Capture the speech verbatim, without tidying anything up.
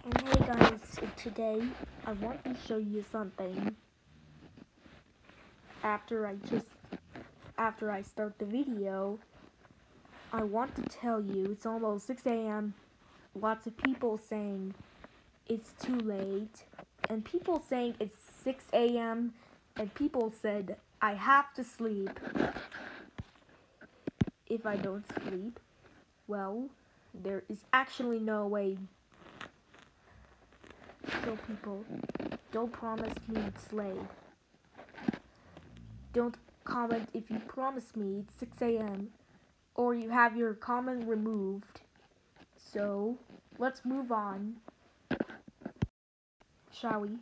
And hey guys, so today I want to show you something after I just after I start the video. I want to tell you it's almost six A M Lots of people saying it's too late, and people saying it's six A M and people said I have to sleep. If I don't sleep, well, there is actually no way. So people, don't promise me it's late. Don't comment if you promise me it's six A M or you have your comment removed. So, let's move on. Shall we?